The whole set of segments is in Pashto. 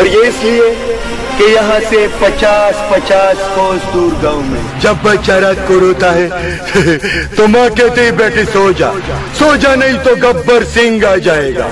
और ये इसलिए कि यहाँ से 50-50 कोस दूर गांव में जब बच्चा रात को रोता है तो माँ कहती है बेटी सो जा, सो जा नहीं तो गब्बर सिंह आ जाएगा।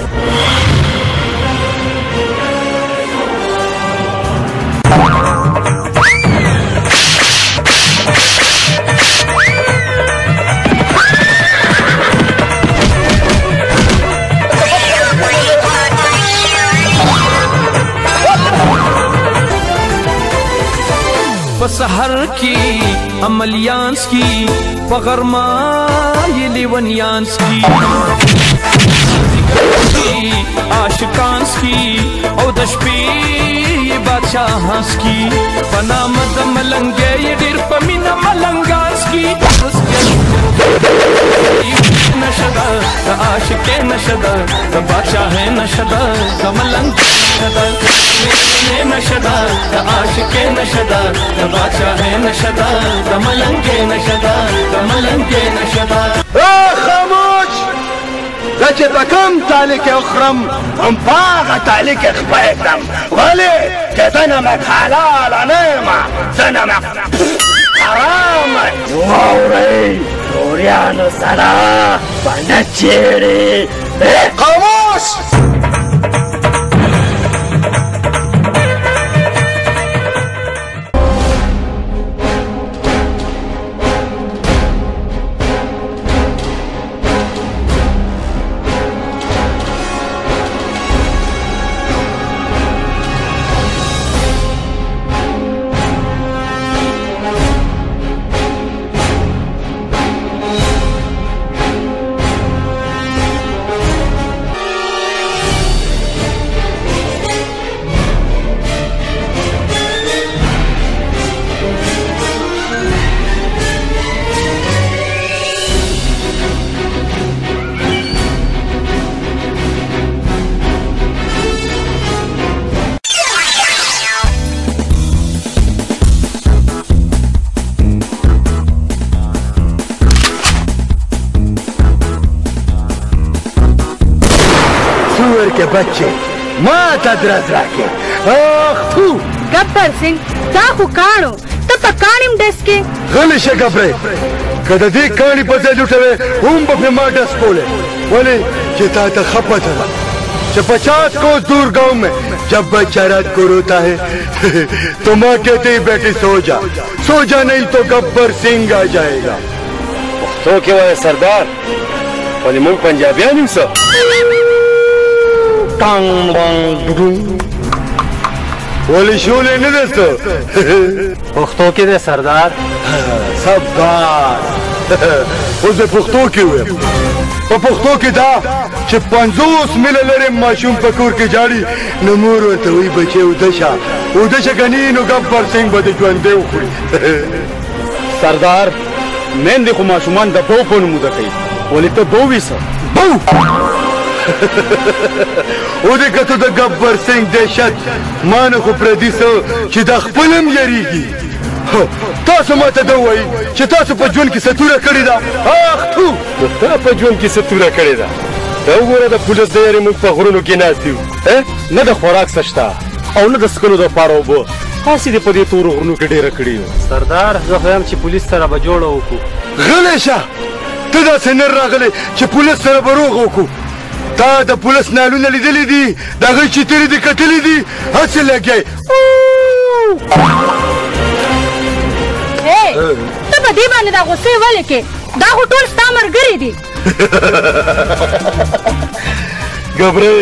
पसहर की अमलियांस की पगरमा ये लेवनियांस की आशिकांस की औदश पे ये बादशाह हंस की बना मद मलंगे ये डेर पमीना मलंगांस की नशदा आशिके नशदा बादशाह है नशदा मलंग नशदा आशिके नशदा बादशाह है नशदा मलंगे नशदा मलंगे नशदा। खामोश لكم تعليك اخرم هم باغا تعليك اخبيتم غلي كزنمك حلال نيمة زنمك حرام ووري دوريانو سلا بنتشيري خاموش. के बच्चे माँ तद्रस राके गब्बर सिंह ताकू काणो तब काणिम डेस्के गलिशे गब्रे कदा दी काणी पसे लुटवे बपने माँ डस पोले बोले चिता खपत है 50 कोस दूर गांव में जब बच्चा रात को रोता है तो माँ कहती है बेटी सो जा, सो जा नहीं तो गब्बर सिंह आ जाएगा। तो क्या है सरदार बोले मुंह पंजाबी नहीं सो बोले शोले नहीं दोस्तों पुख्तो के दे सरदार सब बात उसे पुख्तो के हुए पुख्तो की था 50 मिले लरे माशूम पकूर की जाड़ी नमूर तो हुई बचे उदशा गनीन गब्बर सिंह बदे ज्वांदे उखड़ी सरदार मैं देखो माशूमान दबो पन मुदा कही बोले तो बो भी सर बो उदे कतो द गब्बर सिंह दहशत मान को प्रदिसो چې د خپلم یریږي تاسو ماته دا وایي چې تاسو په ژوند کې ستوره کړې ده اخ تو تا په ژوند کې ستوره کړې ده دا وګوره د پولیس د یاري موږ په غرونو کې ناست یو نه د خوراک سشته او نه د سکلو د پاره اوبه تاسې دې په دې تورو غرونو کې ډېره کړې یو سردار زه خو یم چې پولیس سره به جوړه وکړو غلی شه ته داسې نه راغلی چې پولیس سره به روغ وکړو تا د پولیس نالونه لیدلي دي د هغوی چیترې دې کتلي دي هسې لګی ته په دې باندې دا غوسې ولې کې دا خو ټول ستا ملګري دي ګبرې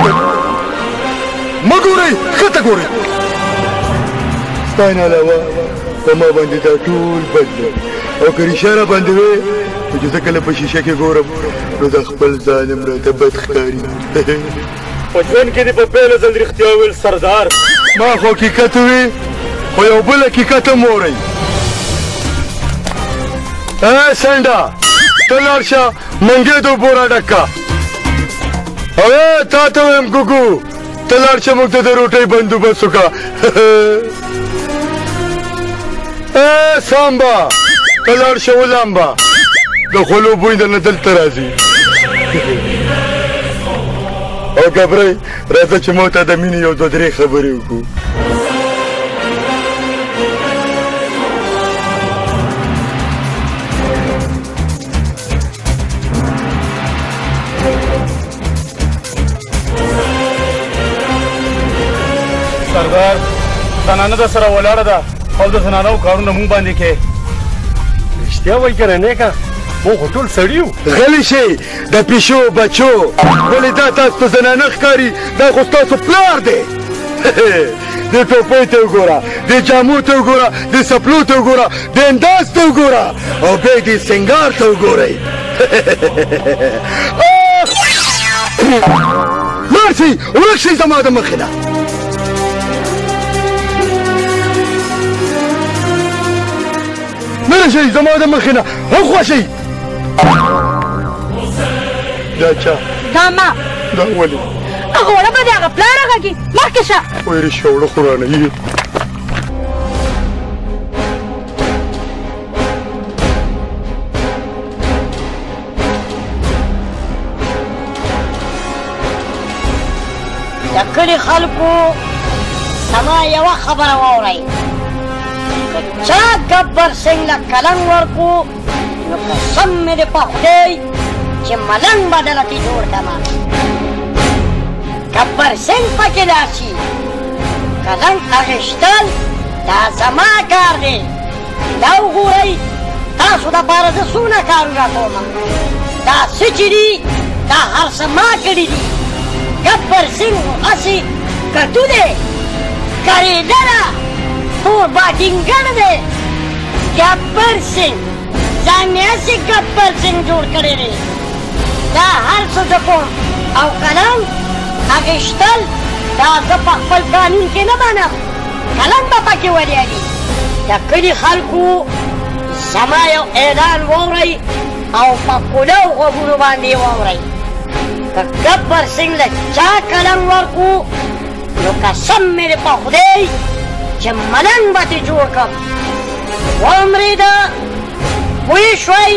مه ګورئ ښه ته ګورئ ستا نه علاوه په ما باندې دا ټول بد دی او که ریشه را باندې وې نو چې زه کله په شیشه کې ګورم نو د خپل ځانم راته بد ښکاري په ژوند کې دې په پیله ځل رښتیا وویل سردار ما خو حقیقت ووي خو یو بل حقیقت هم واورئ سنډه ته لاړ شه منګې د اوبو راډک کا او تا ته وایم ګوګو ته لاړ شه موږ ته د روټۍ بندوبست وکړه سامبا ته لاړ شه ولامبا د خولو بوی درنه دلته راځي او ګبرې راځه چې مو ته د مینې یو دوه درې خبرې وکړو. سردار زنانه در سره ولاړه ده او د زنانو کارونه مونږ باندې کې. رښتیا وایي که نه نیکه مونږ خو ټول سړي یو. غلی شئ د پیشو بچو، ولې دا تاسو ته زنانه ښکاري؟ دا خو ستاسو پلار دی. دې ټوپۍ ته وګوره، دې جامو ته وګوره، دې سپلو ته وګوره، دې انداز ته وګوره او بیا دې سنګار ته وګورئ. لاړ شئ ورک شئ زما د مخې نه. نه شئ زما د مخې نه هخوا شئ. دا چا؟ دا ما. دا ولې؟ هغه وړه به د هغه پلار غږي مخکې شه. وایي رښتیا وړه خو رانه یې. د کلي خلکو زما یوه خبره واورئ، که چا ګبر سنګ له کلنګ ورکو نو قسم مې د په خدای چې ملنګ به دلته جوړ کړمه. ګبر سنګ پکې راشي، کلنګ اخیستل دا زما کار دی. دا وګورئ تاسو دپاره زه څونه کارونه کوم. دا څه چې دي دا هر څه ما کړي دي. ګبر سنګ هسې کتو دی، کریده ده، تور باټینګن دی. ګبر سنګ ځان مې هسې ګبر سنګ جوړ کړی دی. دا هر څه زه کوم او قلم اخیستل دا زه په خپل قانون کې نه منم. قلم به پکې ولیږي. د کلي خلکو زما یو اعلان واورئ او په کولو غوږونو باندې واورئ، که ګبر سنګ له چا قلم ورکو نو قسم مې د په خدای چې ملنګ به ترې جوړ کړم. واورېده پوه شوئ؟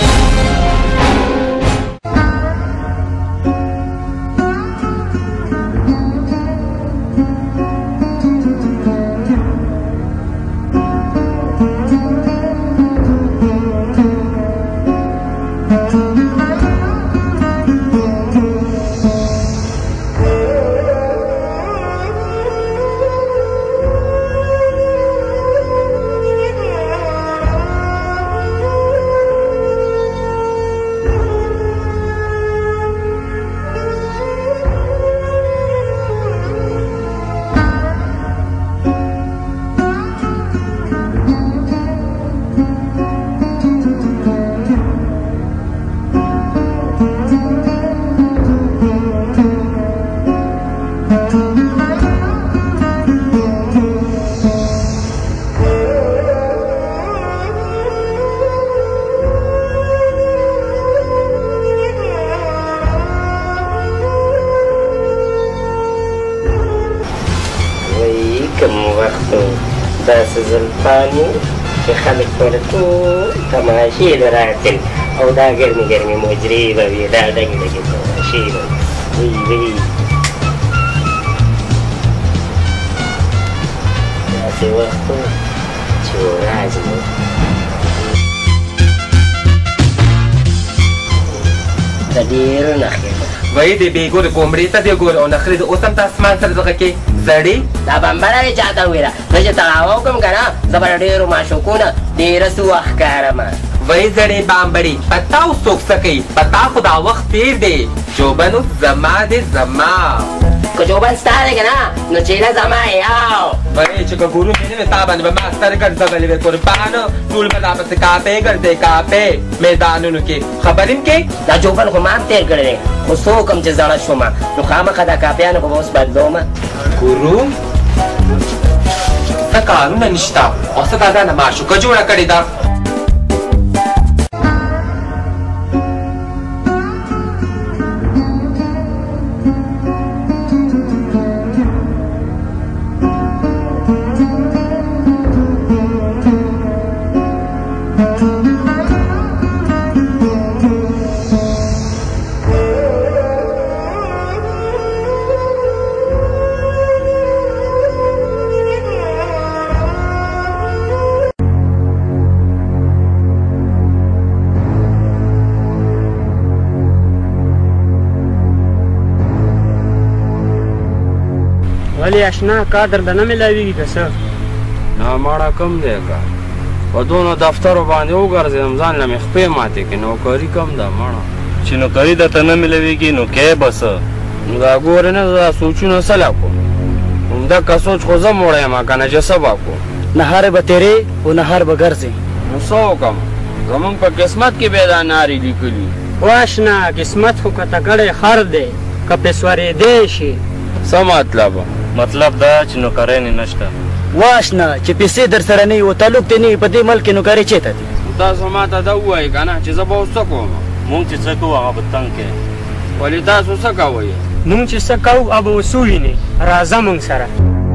داسې زلفانو چې خلک ټوله ټول تماشې له راتل او دا ګرمې ګرمې مجرې به وي، دا ډګې ډګې تماشې به وي. وي داسې وخت و چې ورځ مو د ډېرو نخرې وایي د بېګو د کومړې ته دې ګوره او نخرې د اوس هم ته اسمان سره دغه کې زړې. دا بمبره دې چاته وویله؟ زه چې تړاو وکړم که نه زه به له ډېرو معشوقونه ډېره سوه ښکارمه. وایي زړې بامبړې په تا اوس څوک څه کوي؟ په تا خو دا وخت تېر دی. جوبن اوس زما دی زما. که جوبن ستا دی که نه نو چیله زما یاو. وایي چې که ګورو مې نه وي تا باندې به ما سترګې ګرځولې وې قربانه. ټول به دا پسې کاپې ګرځې کاپې میدانونو کې خبرې م کې. دا جوبن خو ما هم تېر کړی دی خو څوک هم چې زړه شومه نو خامخا دا کاپیانو خو به اوس بدلومه. ګورو څه کارونه نشته او څه دا ځانه معشوقه جوړه کړې ده. ولی اشنا کار درته نه میلاویږي که څه؟ نه ماړه کم دی کار په دونو دفترو باندې وګرځېدم ځان له مې خپې ماتې کړې نوکري کم ده ماړه چې نوکري درته نه میلاویږي نو کې به څه نو دا ګورې نه دا سوچونه څه لا کوم همدغه سوچ خو زه موړی یم که نه چې څه به کوم نهار به تیرې او نهار به ګرځې نو څه وکړم زمونږ په قسمت کې بیا دا نارې لیکلي واشنا قسمت خو که تکړی خر دی که پې سورېدی شي څه مطلب مطلب دا چې نوکرۍ نه نشته واشنا چې پیسې در سره نه وي او تعلق دې نه وي په دې ملک کې نوکرۍ چېرته دي تاسو ما ته دا ووایئ که نه چې زه به اوس څه کوم مونږ چې څه کوو هغه به تنګ کوې ولې تاسو څه کوئ مونږ چې څه کوو هغه به اوس ووینې راځه مونږ سره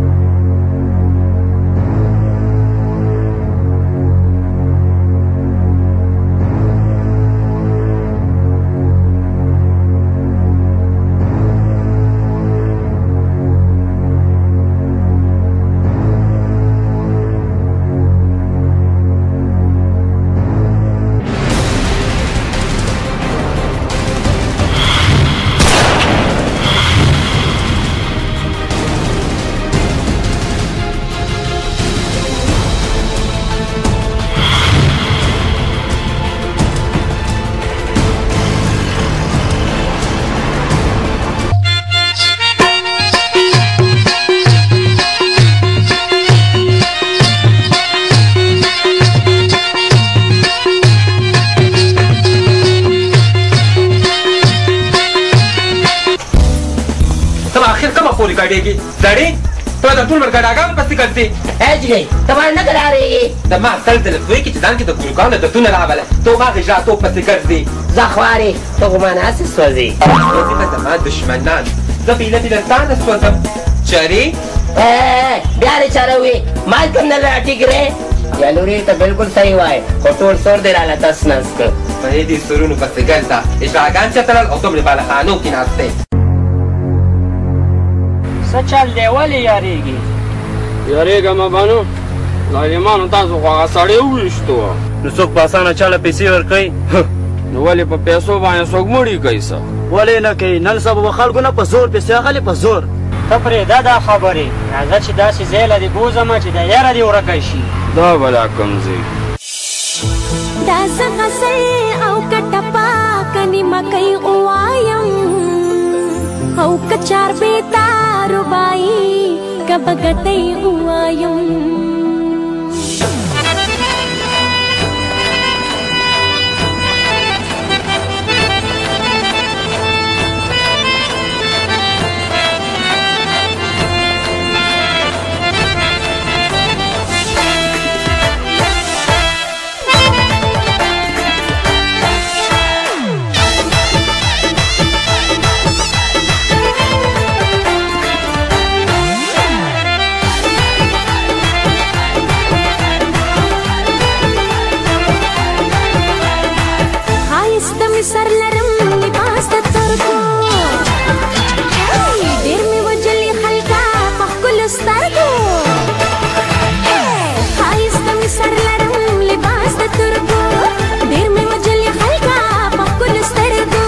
गाड़ेगी गाड़ी तो तुम गड़ागा पस्ती करती एज गई तुम्हारे न करा रही है दमा सल दिल कोई की चदान की तो गुलकान तो तूने रहा वाला तो मां गजा तो पस्ती कर दी زخواري تو غمانا سوزي तो ما दमा दुश्मनान زبيله بلتان سوزم चरी प्यारे चरोगे माल कम न लाठी गिरे या लूरी तो बिल्कुल सही हुआ है होटल सोर दे रहा था स्नस को فهيدي سرون पस्ती करता इशागान चतरल और तुम बाला खानों की नाचते څه چل دی ولې یارېږي یارېږم بنو ظالمانو تاسو خو هغه سړی وویشتو نو څوک په اسانه چاله پیسې ورکوي نو ولې په پیسو باندې څوک مړي کوي څه ولې نه کوي نن سبا به خلکو نه په زور پیسې اخلي په زور ته پرېږده دا خبرې راځه چې داسې ځای له دې بوځمه چې د یاره دې ورکی شي دا بلا کوم ځای دا زغسل او کټه پاکه نیمه کوي غوایم او کچار بیتا ربائی کب گتی اوایم سر لرم لباس د ترکو ډېر مې وجلې خلکا په ښکلو سترګو ښایسته مې سر لرم لباس د ترکو ډېر مې وجلې خلکا په ښکلو سترګو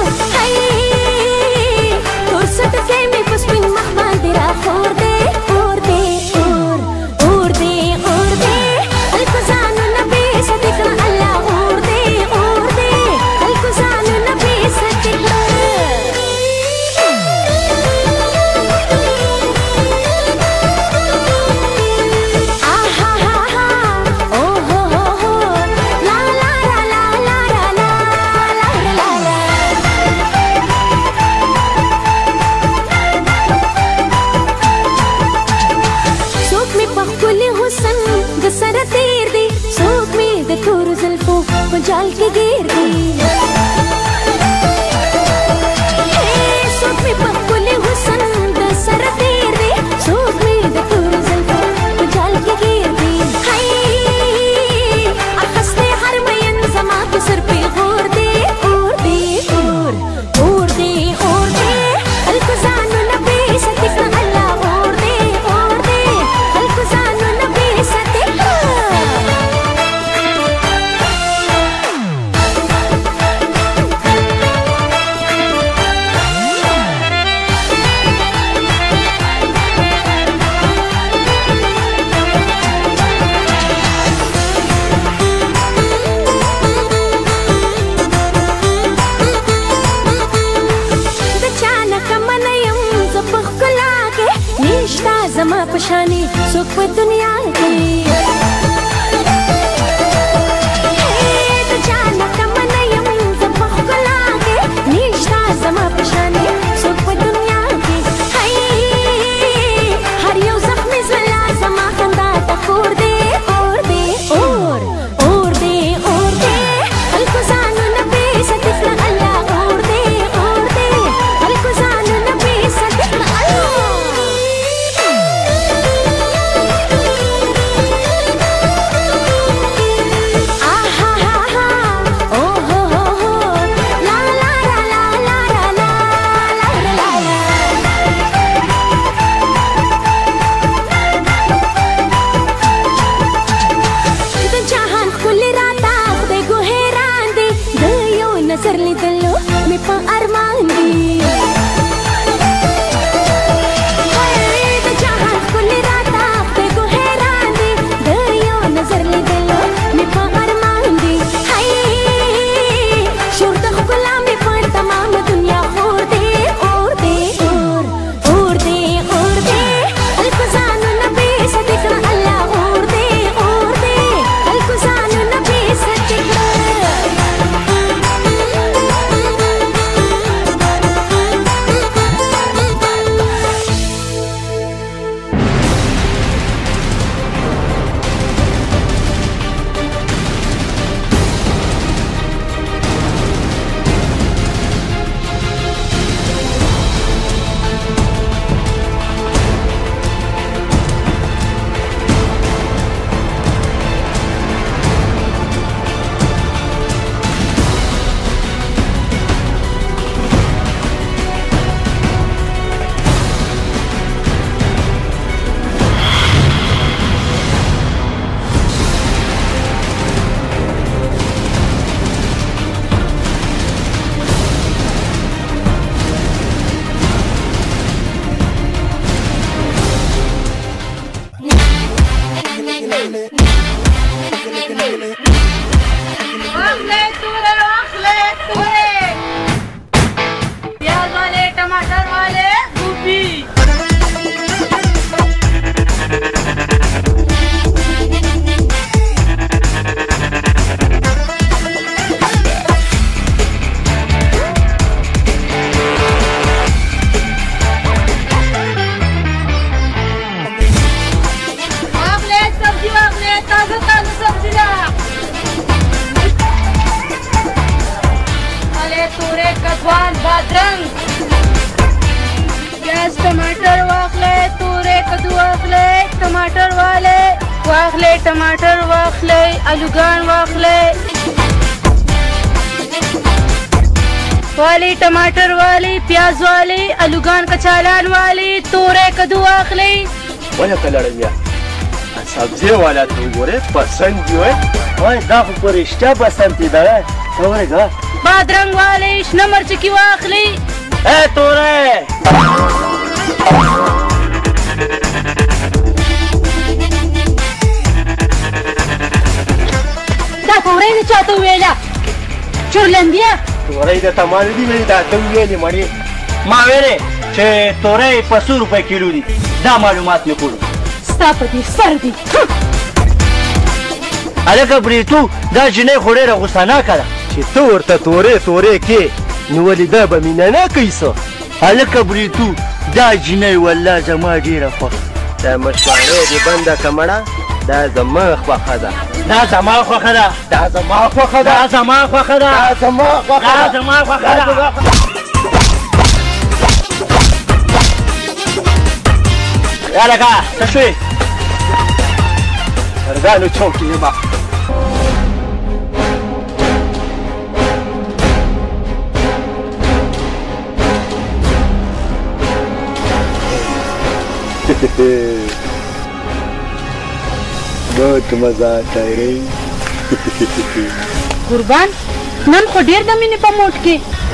تور سټکی مې په سپین مخ باندې راخور دی اور دی اور اور دی اور دی خلکو ځانونه بېسدې کړه الله اور دی اور دی خلکو ځانونه بېسدې کړه जाल के गिर गई सोच में पक्कुले हुसन दसर तेर दे सोच में दतूर ज़ल्फ़ों जाल के गिर गई हाय अखस्ते हर मयन ज़मा के सर पे और दे और दे और दे और दे हल्को ज़ानु नबी सतिक अल्लाह और दे हल्को ज़ानु नबी सतिक पशानी सुख पे दुनिया की जाना तमन्ना यम जब को लागे निष्ठा समा पशानी सुख पे दुनिया की हर यो जख्मी जला समा खंदा तकोर दे और दे और दे हल्को जानो नबी सदिकना अल्लाह और दे हल्को जानो नबी सदिकना नजर ली दलो मैं पा अरमान दी जहाँ कुल राता पे को हैरान दी दरियो नजर ली दलो मैं पा अरमान दी हाय शोर तो गुलाम में पर तमाम दुनिया और दे हल्को जानो नबी सदिकना अल्लाह और दे हल्को जानो नबी सदिकना प्याज वाले टमाटर वाले गोभी प्याज टमाटर वाखले तूरे कद्दू वाखले टमाटर वाले टमाटर वाखले आलूगान वाखले वाली टमाटर वाली प्याज वाली आलूगान कचालान वाली तूरे कद्दू वाखले वही कलड़िया सब्जी वाला तू गोरे पसंद जो है वही दाख पर इष्टा पसंद थी दे तोरेगा बादरंग वाले नमर चिकी वाखली ए तोरे दा तोरे ने चाहते हुए जा चुरलंदिया तोरे इधर तमारी दी मेरी दा तुम ये नहीं मरी माँ मेरे चे तोरे 500 रुपए किलो दी दा मालूमात में करो स्टापती सर्दी अरे कबरी तू दा जिने खोड़े रा गुस्सा ना करा चे तोर ता तोरे के نولي دابا من انا كيسا هلك بريتو دا جناي ولا زما ديرا خو دا مشاعر دي بندا كمڑا دا زما خو خدا دا زما خو خدا دا زما خو خدا دا زما خو خدا دا زما خو خدا دا زما خو خدا يا لكا تشوي رجالو تشوكي يبا बहुत मजा आता है रे कुर्बान नन खो ढेर दमी ने पमोट के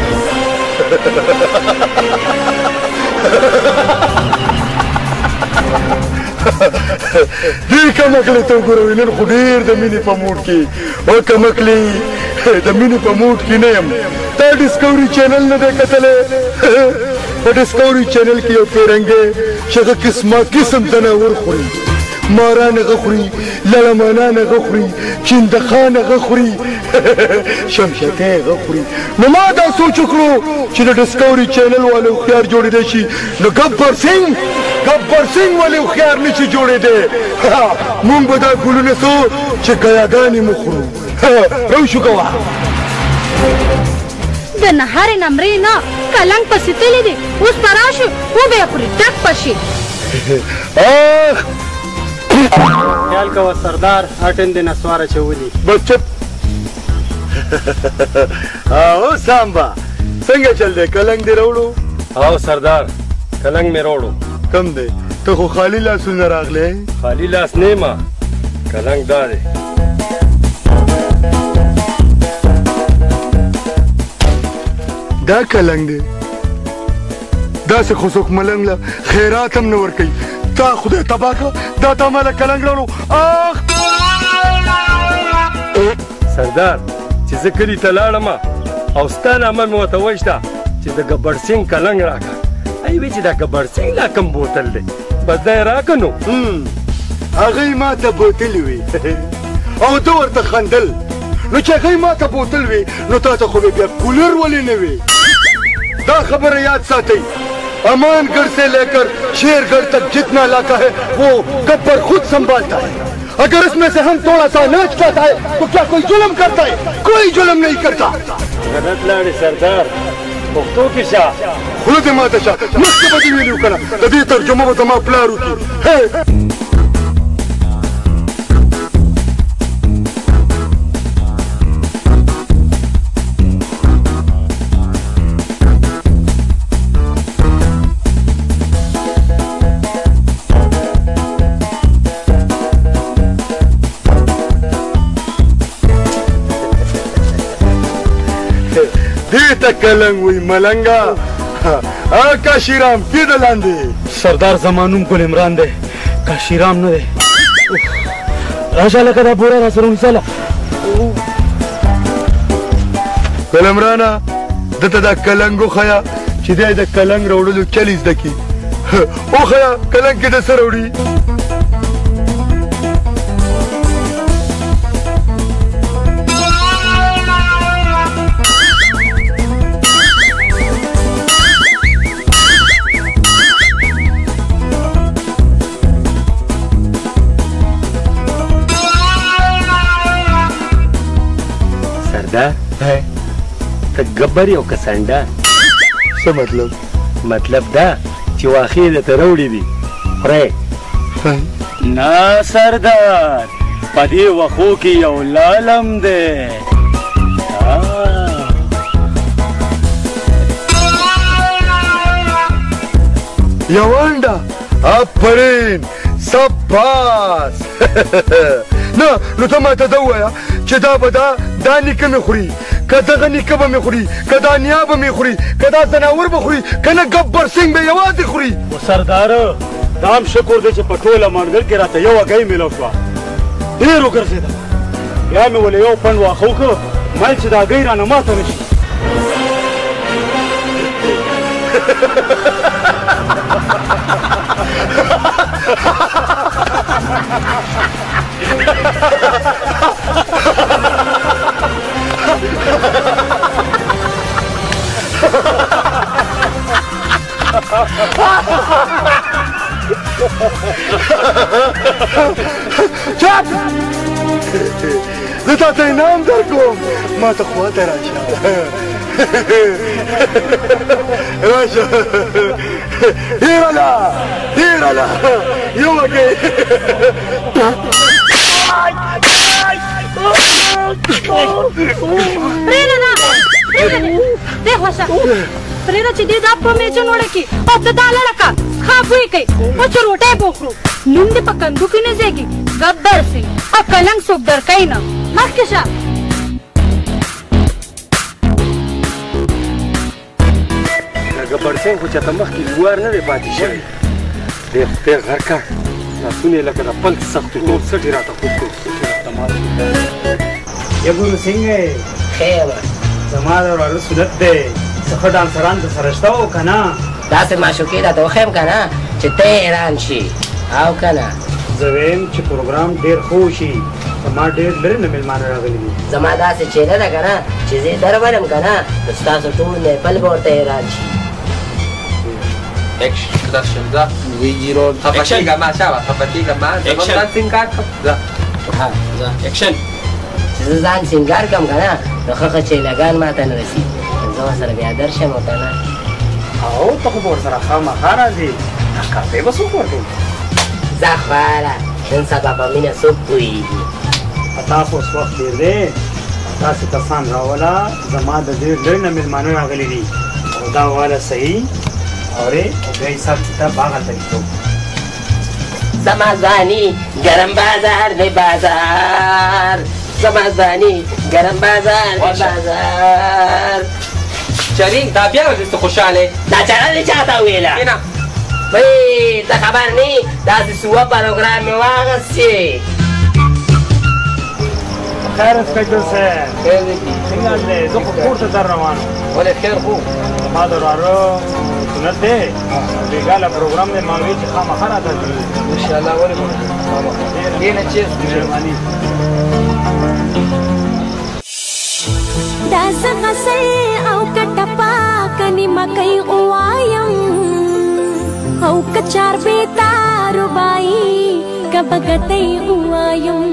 دي كمكلي تقولوا إنن خدير دميني بموتكي أو كمكلي دميني بموتكي نيم تا ديسكوري channel ندكتله په ډسکوري چینل کې یو پیرنګې چې هغه قسمه قسم ځناور خوري ماران هغه خوري لړمانان هغه خوري چندخان هغه خوري شمشکې هغه خوري نو ما دا سوچ وکړو چې د ډسکوري چینل والو هوښیار جوړېدی شي نو ګبر سینګ ولې هوښیار نه شي جوړېدی مونږ به دا ګلونه سو چې ګیاګانې مو خورو روشو کوه د نهارې نمرې نه کلنګ پسې تللی دی اوس به راشي وبه یې خوري ډک به شي اخ خیال کوه سردار اټن دې نسواره چولي بس چپ او سامبا څنګه چل دی کلنګ دې راوړو او سردار کلنګ مې راوړو کم دی ته خو خالی لاسونه راغلی خالی لاس نه ما کلنګ دا دی دا کلنګ دی داسې خو څوک ملنګ له خیرات هم نه ورکوي تا خدای تباه کړه دا تا ماله کلنګ راوړو اخ سردار چې زه کلي ته لاړم او ستا نامه مې ورته وویشته چې د ګبر سینګ کلنګ راکړه ای وی چې دا ګبر سینګ لا کم بوتل دی بس دا یې راکړه نو هغوی ما ته بوتل وي او ده ورته خندل نو چې هغوی ما ته بوتل وي نو تا ته خو بیا کولر ولې نه وي دا خبر یاد ساتئ امان گھر سے لے کر شیر گھر تک جتنا علاقہ ہے وہ گبر خود سنبھالتا ہے اگر اس میں سے ہم تھوڑا سا ناچ جاتا ہے تو کیا کوئی ظلم کرتا ہے کوئی ظلم نہیں کرتا غلط لاړې سردار پښتو کې شاه خوله دې ماته شه مخکې به دې ویلي وو که نه د دې ترجمه به زما پلار وکړي دیتا کلنگ وی ملنگا کاشیرام کی دلاندی سردار زمانوم گل عمران دے کاشیرام نه دے راشه لکه دا بوره را سره ونیسله گل عمرانا دته دا کلنګ وښیه چې دی د کلنګ راوړلو چل زده کړي وښیه کلنګ کې د څه راوړي ته ګبر یو که سنډه څه مطلب مطلب دا چې واښې درته راوړي دي خورې نه سردار په دې وښو کې یو لالم دی یو انډه آفرین سباس نه نو ته ماته دا ووایه چې دا به دا نیکه مې خوري که دغه نیکه به مې خوري که دا نیا به مې خوري که دا ځناور به خوري که نه ګبر سینګ به یوازې خوري و سرداره دا هم شکر دی چې په ټوله منګل کې راته یوه ګۍ میلاو شوه ډېر وګرځېدم بیا مې ولې یو پنډ واښه وکړ مایل چې دا ګۍ رانه ماته نه شي چپ زه تاته انعام درکوم ما ته خواته راشه راشه هیراله یو وګې देखो सा प्रेरा ची दे दाप में चनोड़े की अब तो दाला लका खाप हुई कई वो चरोटे बोखरू नुंदे पकंदू की न जेगी गब्बर सिंह और कलंग सुबदर कई ना मत किसा गब्बर सिंह को चतमख की गुआर न दे पाती शरी देखते घर का सुने लगा पल सख्त तो सटी रहा था खुद को तमाम ये गुरु सिंह है खैर زما د وراره صورت دی څه ښه ډانسران درسره شته و که نه داسې معشوقې راته وښیم که نه چې ته حیران شي او که نه زه وایم چې پروګرام ډېر ښه وشي زما ډېر لرې نه مېلمانه راغلي دي زما داسې چهره ده که نه چې زه در ولم که نه نو ستاسو ټول نیپل به ورته حیران شي Action dah. Wiro. Action gambar siapa? Seperti gambar. Action singkat. Dah. ها اکشن چې زه ځان سینګار کړم که نه نو ښه ښه چیلاګان ما ته نه رسي زه ورسره بیا درشم او که نه او ته خو به ورسره خامخا راځې دا کافې به څوک ورکوي ځه خواله نن سبا په مینه څوک پوهېږي تا خو اوس وخت ډېر دی داسې کسان راوله زما د ډېر لرې نه مېلمانه راغلي دي او دا واله صحیح اورې او بیا حساب کتاب هغلته کړو زمازانی گرم بازار دی بازار زمازانی گرم بازار دی بازار شریک دا بیا ورته خوشاله دا چاره دې چاته ویله نه وای ته خبر نه داسې سوه پروګرام مې واغستې خیر انسپکټر صاحب خیر دی څنګه دی زه خو کور ته در روان وم ولې خیر خو زما د وراره سنت دی بېګاله پروګرام دی ما ویل چې خامخا راته انشاءالله ولې کېنه چیز مهرباني دا زه غسل او کټه پاکنې مکۍ غوایم او که چاربېته ربایي که بګتۍ غوایم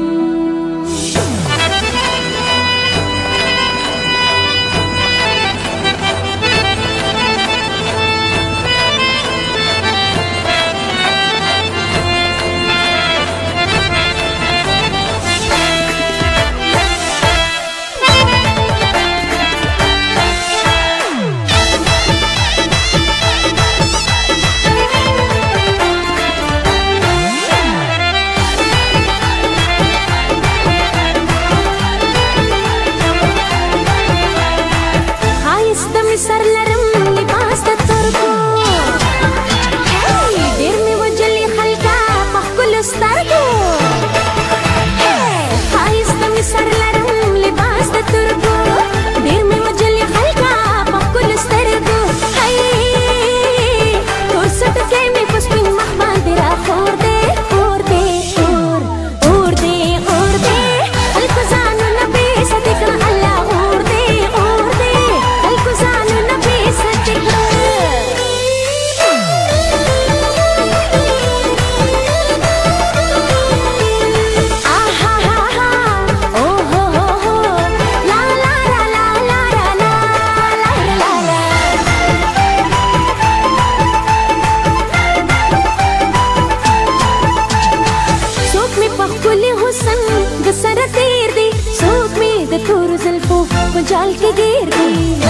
سر لرم لباس د ترکو ډېر مې وجلي خلکه په ښکلو سترګو ښایسته مې سر لرم لباس د ترکو ډېر مې وجلي خلکه په ښکلو سترګو تور سټکې مې په سپین مخ باندې راخور دی اور دی اور اور دی اور دی خلکو ځانونه بې سدې کړه الله اور دی اور دی خلکو ځانونه بې سدې کړه څوک مې په ښکلي حسن د سره تېر دی څوک مې د تورو زلفو په جال کې ګیر دی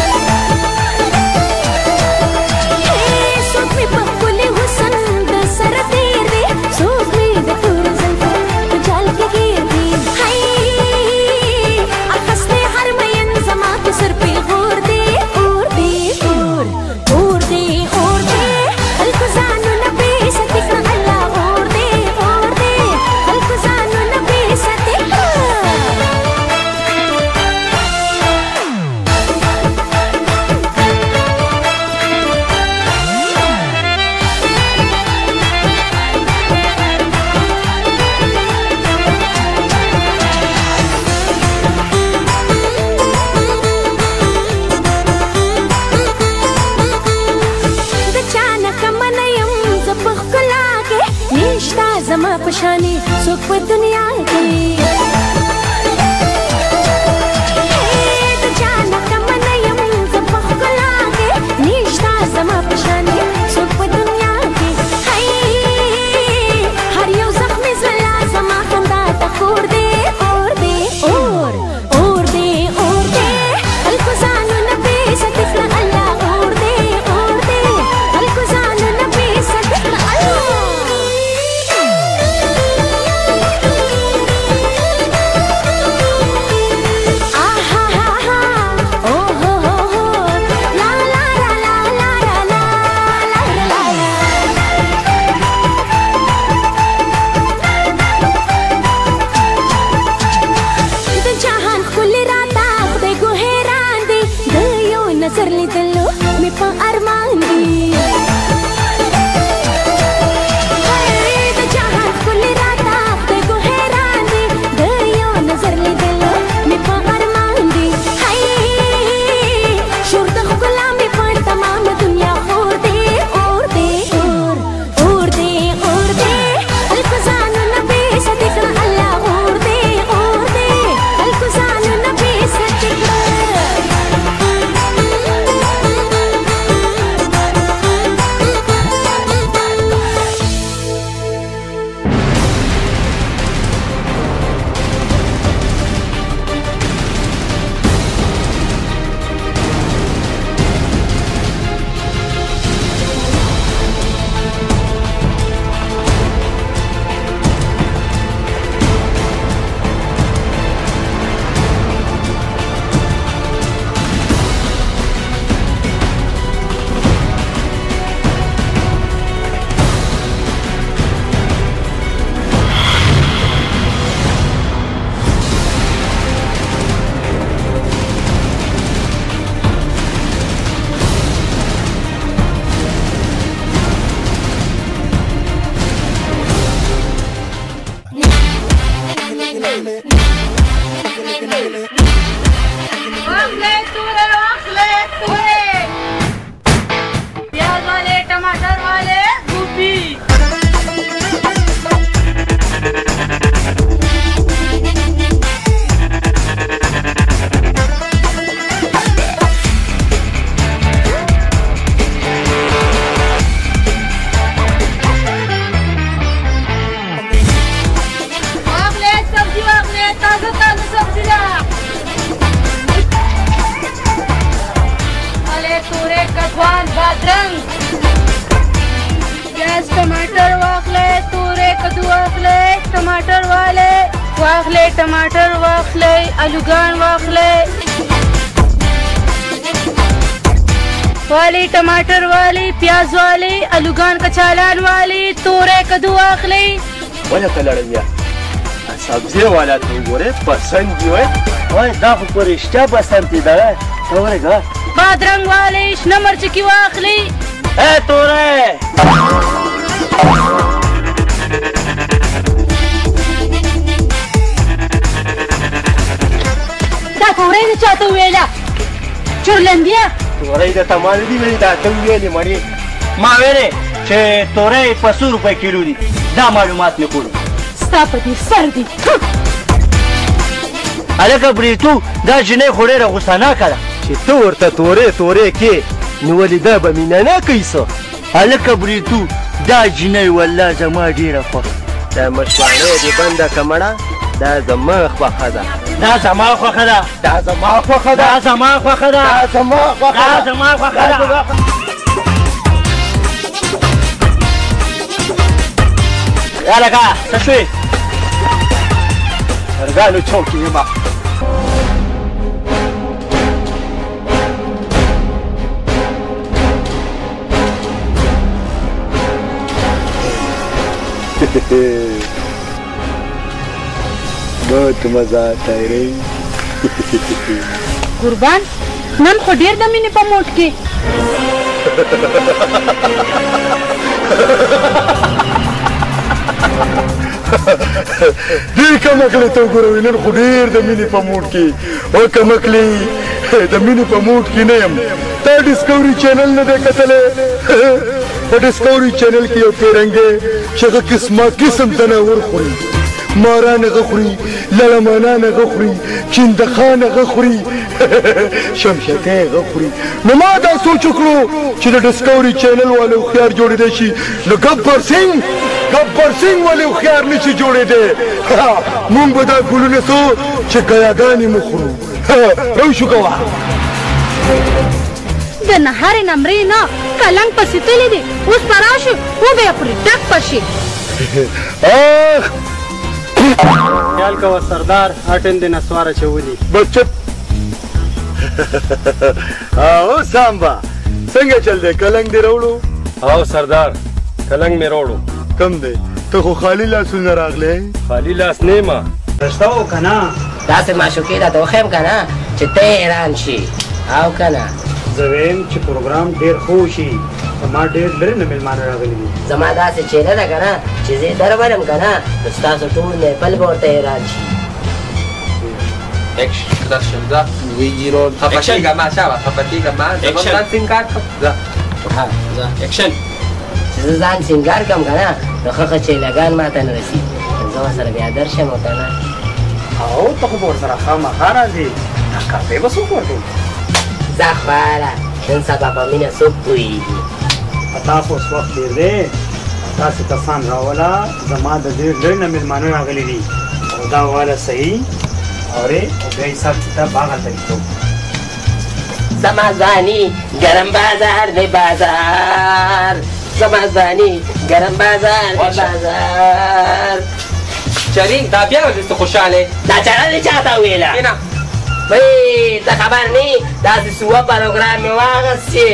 څوک مې په ښکلي حسن د سره تېر دی څوک مې د تورو زلفو په جال کې ګیر دی اخیستی هر مین زما په سر پیغور دی اور دی اور اور دی اور دی خلکو ځانونه بې سدې کړه الله اور دی اور دی خلکو ځانونه بې سدې کړه د چا نه کمه نه یم زه په ښکلا کې نشته زما په شانې څوک په دنیا کې د چا نه کمه نه یم زه په ښکلا کې نشته زما په شانې څوک په دنیا کې هر یو زخمي زړه زما خندا ته کور دی اور دی اور اور دی اور دی خلکو ځانونه بې سدې کړه الله اور دی اور دی خلکو ځانونه بې سدې کړه واخلئ ټماټر واخلئ الوګان واخلئ والی ټماټر والی پیاز والی الوګان کچالان والی تورې کدو واخلئ ولې ته لړم یا سبزی والا ته وګورې پسند دي وای دا خو په رښتیا پسند دي ده ته ورګه بادرنګ والی شنه مرچکي واخلئ تورې دا تورې نه چاته وویله چورلندیه تورې د تمال دي ویلې دا ته ویلې مړې ما ویلې چې تورې په 100 روپۍ کیلو دي دا معلومات مې کړو ستا په دې سر دي هلکه بریتو دا جنۍ خو ډېره غوسناکه ده چې ته ورته تورې کې نو ولې دا به مینه نه کوي څه هلکه بریتو دا جنۍ والله زما ډېره خوښه دا مشواڼۍ دې بنده که مړه دا زما خوښه ده دا زما خوښه ده دا زما خوښه ده دا زما خوښه ده دا زما خوښه ده دا زما خوښه ده یا لکه څه شوې هرګانو چوکې یم बहुत मजा आता है रे قربان نن خو ډیر د مینې په موټ کې دې کمکلې ته وګوروي نن خو ډېر د مینې په موډ کې او کمکلې د مینې په موډ کې نه یم تا ډسکوري چینل نه دی کتلی په ډسکوري چینل کې یو پیرنګی چې هغه قسمه قسم ځناور خوري ماران هغه خوري لړمانان هغه خوري چندخان هغه خوري شمشکۍ هغه خوري نو ما دا سوچ وکړو چې د ډسکوري چینل والو هوښیار جوړېدی شي نو ګبر سینګ ولې هوښیار نه شي جوړېدی مونږ به دا ګلونه سو چې ګیاګانې مو خورو روشو کوه د نهارې نمرې نه کلنګ پسې تللی دی اوس به راشي وبه یې پرې ډک پشي خیال کوه سردار اټن دې نسواره چولي بچت او سامبا څنګه چل دی کلنګ دې راوړو او سردار کلنګ مې راوړو کم دی ته خو خالی لاسونه راغلی خالی لاس نه ما رشته وکنه داسې معشوقې راته وښیم که نه چې ته حیران شي او که نه زه ویم چې پروګرام ډېر ښه وشي ما ډېر لرې نه مېلمانه راغلي دي زما داسې چهره ده که نه چې زه یې درولم که نه نو ستاسو ټول نیپل به ورته حیران شي چې زه ځان سینګار کړم که نه نو ښه ښه چیلهګان ما ته نه رسي زه ورسره بیا درشم او که نه او ته خو به ورسره خامخا راځې دا کافې به څوک ورکوي ځه خواله نن سبا په مینه څوک پوهېږي په تا خو اوس وخت ډېر دی تاسې کسان راوله زما د ډېر لرې نه مېلمانه راغلي دي او دا واله صحیح اورې او بیا حساب کتاب هغه طریقو زما ځواني ګرم بازار دی بازار زما ځواني ګرم بازار دی بازار شریک دا بیا ورته خوشاله دا چاره دې چاته وویله وای ته خبر نه داسې سوه پروګرام مې واخیستې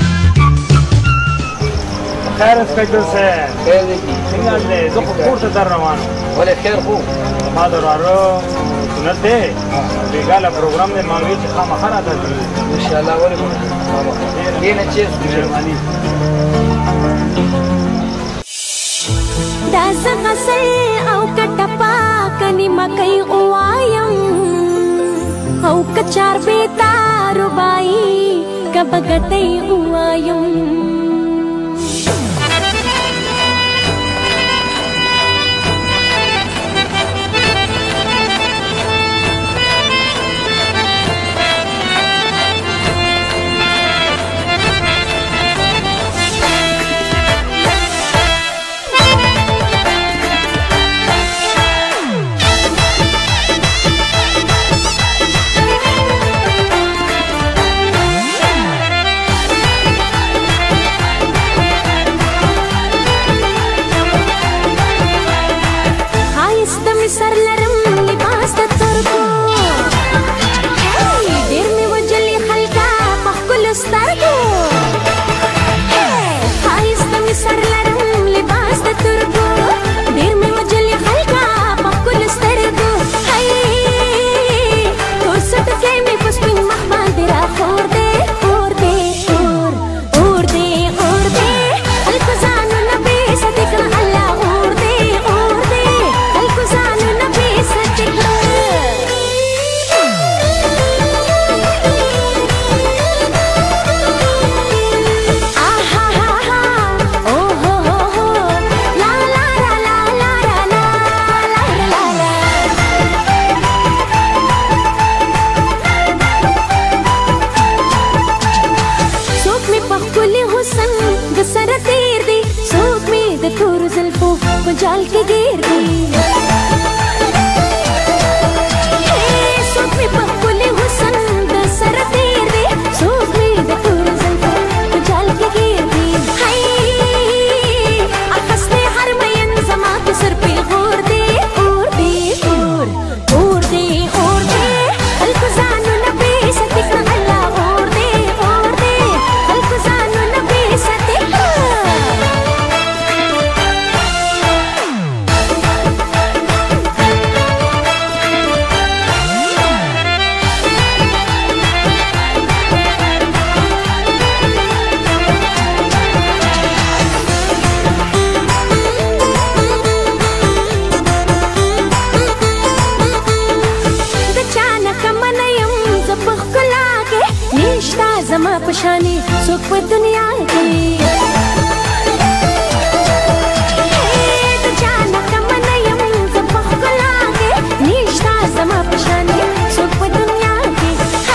خیر انسپکټر صاحب خیر دی څنګه حال دی زه خو کور ته در روان وم ولې خیر خو زما د وراره سنت دی بېګاله پروګرام دی ما ویل چې خامخا راته انشاءالله ولې دېنه چیز مهرباني دا زغسل او کټپا کني مکئی اوایم او کچار بیتا ربائی کبغتئی اوایم जाल के गिर गई सोच में पक्कुले हुसन द सर तेर दे सोच में द तुर जल्फा जाल के गिर गई हाय अखसने हर मयन जमा के सर पे गोर दे और दे और दे और दे अलकुजानु नबी सतिक अल्लाह और दे अलकुजानु नबी सतिक زما پشانی څوک په دنیا کې د جانا کمنه یم زه په ښکلا کې نشته زما پشانی څوک په دنیا کې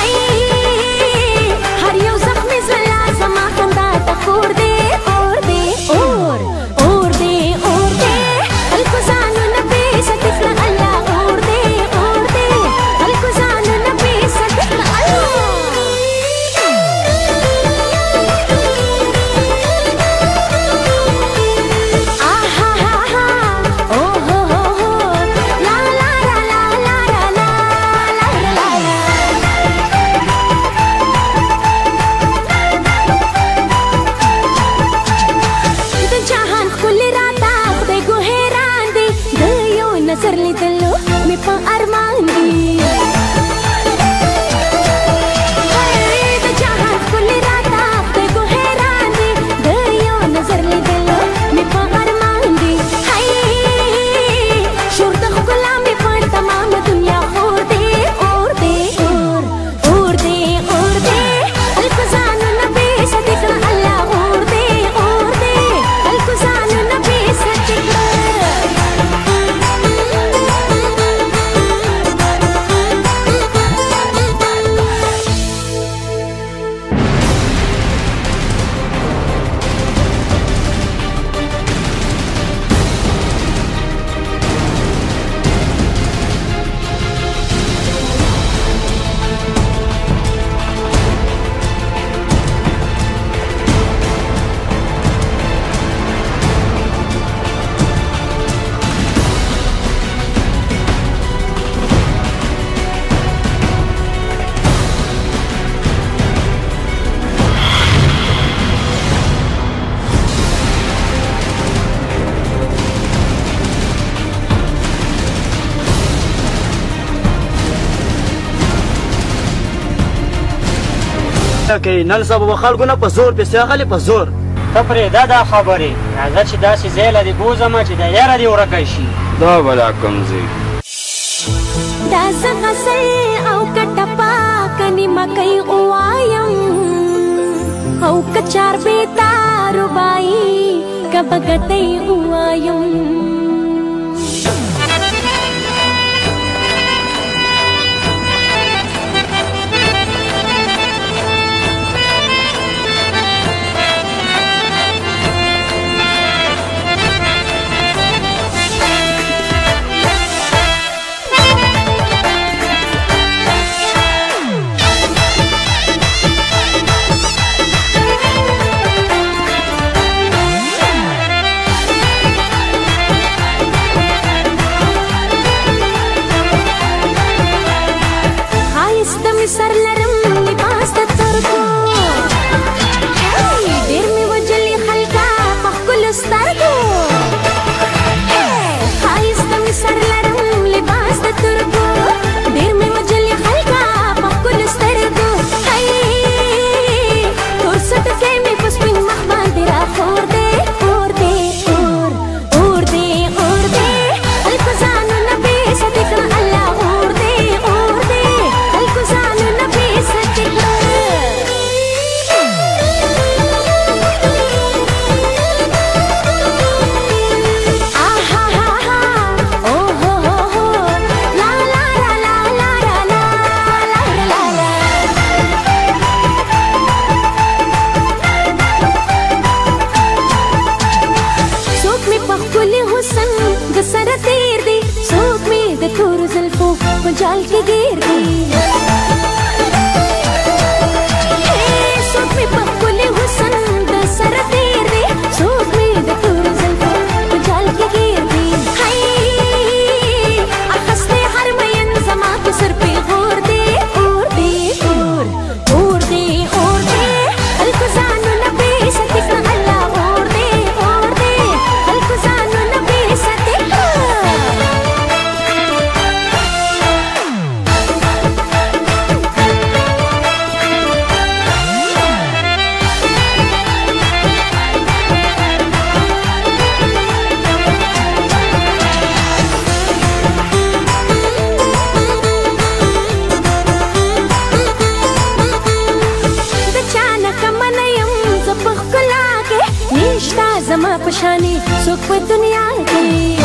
هر یو زخمي زړه زما خندا ته کور دی اور دی اور دی خلکو ځانونه بې عزتي کړه الله اور دی خلکو ځانونه بې عزتي کړه الله नजर लिदलो मी पा अरमान दी د جهان کلی راتا په کو حیران دی د یو نظر لیدلو می په ارمان دی هاي شور د ښکلا می په تمام دنیا اور دی الکزانو نبی صدیق الله اور دی الکزانو نبی صدیق کې نن سبا خلکو نه په زور پسې اخلي په زور ته پرېږده دا خبرې راځه چې داسې ځای له دې بوځمه چې د یاره دې ورکی شي دا بلا کوم ځای دا زه غسل او کټه پاکه نیمه کوي غوایم او که چاربېته ربایي که بګتی ووایم जाल के गिर दी सोच में पक्कुले हुसन द सर तेरे सोच में द तूर ज़ल्फ़ा जाल के गिर दी हाय अखस्ते हर मयन ज़मा के सर पे और दे अलकुज़ानु नबी सतिका अल्लाह और दे अलकुज़ानु नबी सतिका ज़मा पशानी सुख पे दुनिया की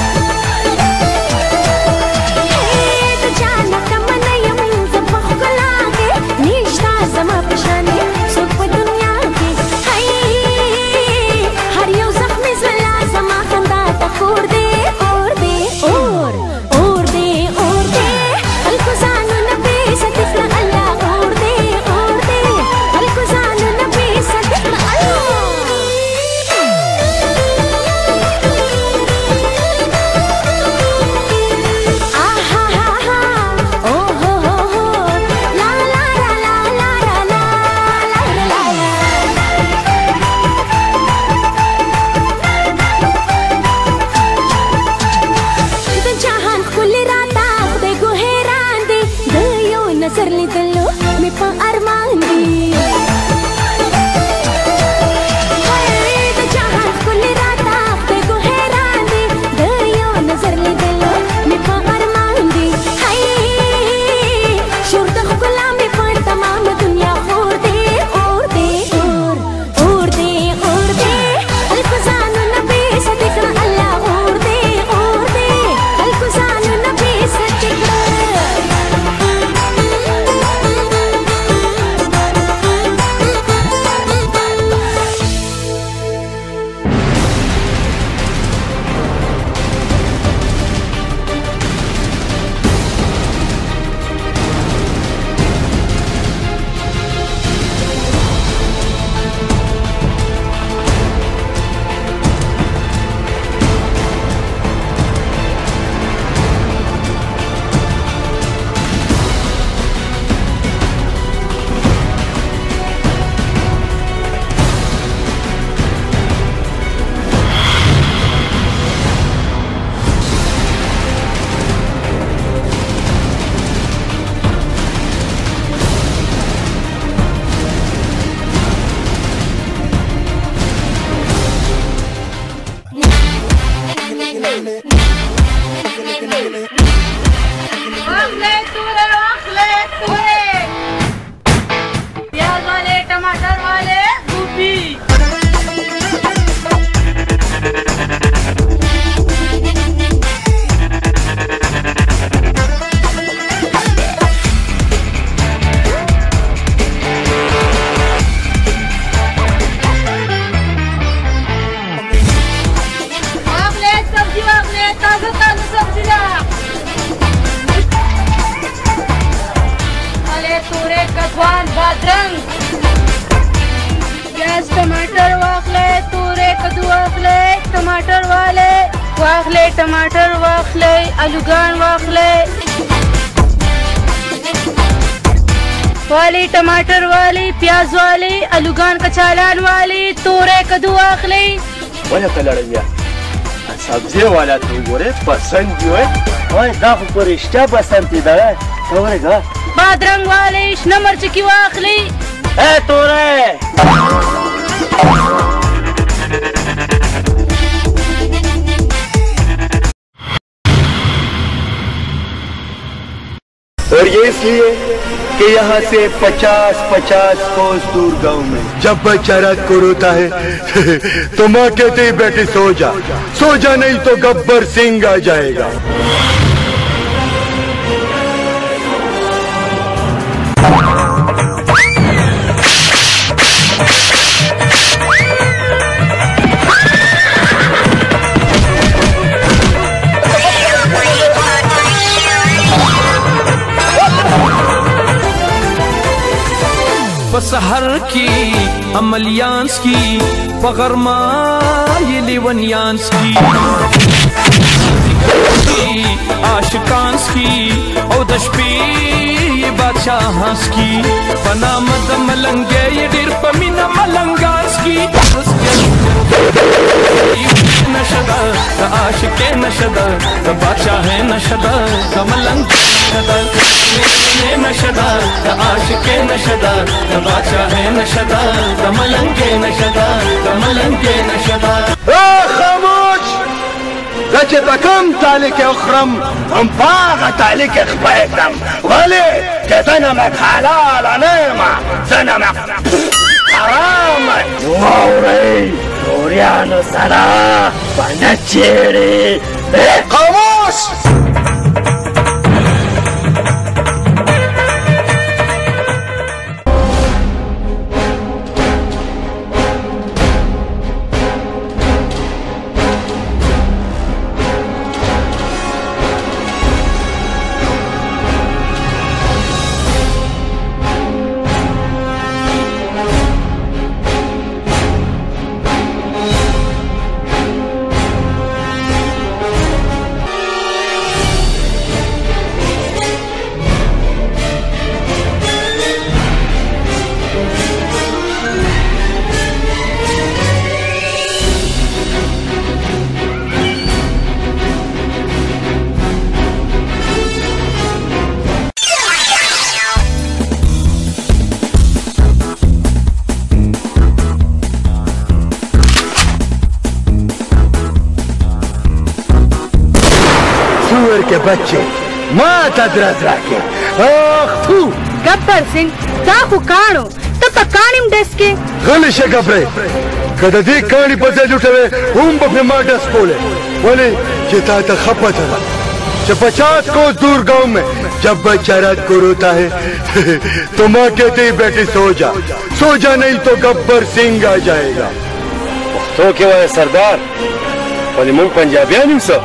जाना कमनयम ज़बा खुला के निश्ता ज़मा पशानी सुख पे दुनिया की हाय हर यो ज़ख्मी ज़ला ज़मा खंदा तकोर दे और दे और दे अलकुज़ानु नबी सतिका अल्लाह और दे अलकुज़ानु नबी सतिका अल्लाह नजर ले दलो मैं पा अरमान दी तो जहां कुल राता पे को हैरान दी दयो नजर ले दलो मैं पा अरमान दी हाय शुर्द खुला में पा तमाम दुनिया और दे अलकुज़ानु नबी सतिका अल्लाह और दे अलकुज़ानु नबी सतिका प्याज वाले टमाटर वाले गोभी सब्जी ताजा सब्जी ला तूरे कद्वान बादरंग प्याज टमाटर वाखले तूरे कद्दू वाखले टमाटर वाले टमाटर वाखले आलूगान वाखले वाली टमाटर वाली प्याज वाली आलूगान कचालान वाली तूरे कद्दू वाखले वला कलड़िया सब्जी वाला तो गोरे पसंद जो है ओए दा पर इष्टा पसंद थी दा तोरेगा बादरंग वाले नमर्च की वाखली ए तोरे और ये इसलिए कि यहाँ से 50-50 कोस दूर गांव में जब बच्चा रात को रोता है तो माँ कहते ही बेटी सो जा नहीं तो गब्बर सिंह आ जाएगा। سحر کی عملیانس کی پغرما یہ لیونیانس کی عاشقانس کی او دشپی یہ بادشاہانس کی پنامد ملنگے یہ دیر پمینا ملنگانس کی نشدہ دا عاشق نشدہ دا بادشاہ نشدہ دا ملنگ نشدہ دا عاشق نشدہ دا بادشاہ نشدہ دا ملنگ نشدہ دا ملنگ نشدہ. خاموش لكن بكمت عليك يا اخرم انفاغت عليك اخبيتم ولي كتنمك حلال نعمة سنمك حرام ووري دوريانو سلا ونجيري خاموش. के बच्चे माँ तदरस राके गब्बर सिंह ताकू काणो तब काणिम डेस्के गलिश गब्रे कदा दी काणी बजे लुटवे बपने माँ डस पोले बोले चिता खपा चला जब 50 कोस दूर गांव में जब बच्चा रात को रोता है तो माँ कहती बेटी सो जा नहीं तो गब्बर सिंह आ जाएगा. तो क्या है सरदार बोले मुंह पंजाबियानी सो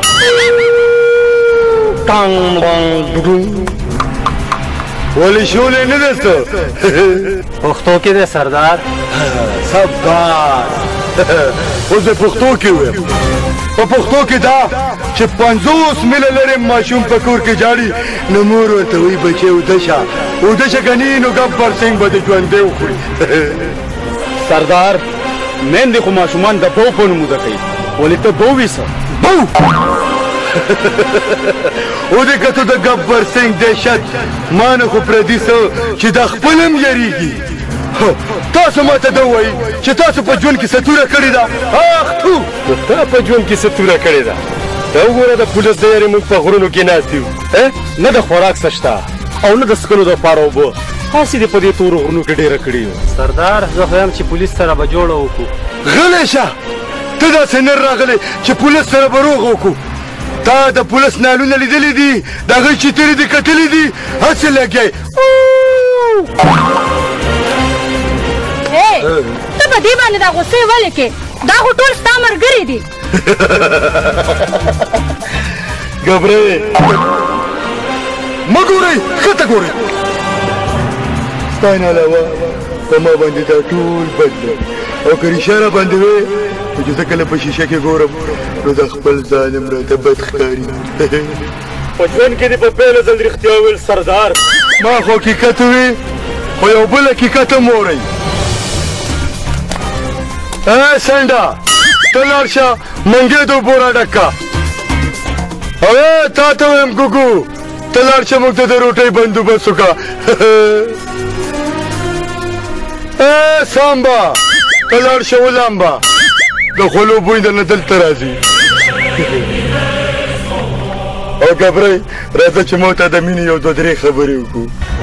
बोले शोले नहीं दोस्तों पुख्तो के दे सरदार सब बात उसे पुख्तो के हुए वो पुख्तो की था कि 50 मिले लरे माशूम पकूर की जाड़ी नमूर और तो वही बचे उदशा गनीन गब्बर सिंह बदे जुआंदे उखड़ी. सरदार मैं देखो माशूमान दबो पोन मुदा कही बोले तो बो भी सो बो उदे कतो द गब्बर सिंह दहशत मान को प्रदिसो कि द खपलम यरीगी تاسو ماته دا وایي چې تاسو په ژوند کې ستوره کړې ده. اخ تو تا په ژوند کې ستوره کړې ده. دا وګوره د پولیس د یاري موږ په غرونو کې ناست یو نه د خوراک سشته او نه د سکلو دپاره اوبه هسې دې په دې تورو غرونو کې ډېره کړې یو. سردار زه خو یم چې پولیس سره به جوړه وکړو. غلی شه ته داسې نه راغلی چې پولیس سره به روغ وکړو. تا د پولیس نالونه لیدلي دي د هغوی چیترې دې کتلي دي هسې لګیایي ته په دې باندې دا غوسې ولې کې دا خو ټول ستا ملګري دي. ګبرې مه ګورئ ښه ته ګورئ ستا نه علاوه په ما باندې دا ټول بد دی او که رښتیا را باندې وې نو چې زه کله په شیشه کې ګورم نو د خپل ظالم راته بد ښکاري. په ژوند کې دې په پیله ځل رښتیا وویل سردار. ما خو حقیقت ووي خو یو بل حقیقت هم واورئ. سنډه ته لاړ شه منګې د اوبو راډک کا او تا ته وایم ګوګو ته لاړ شه موږ ته د روټۍ بندوبست وکړه. سامبا ته لاړ شه ولامبا د خولو بوی درنه دلته راځي. او ګبرۍ راځه چې موږ ته د مینې یو دوه درې خبرې وکړو.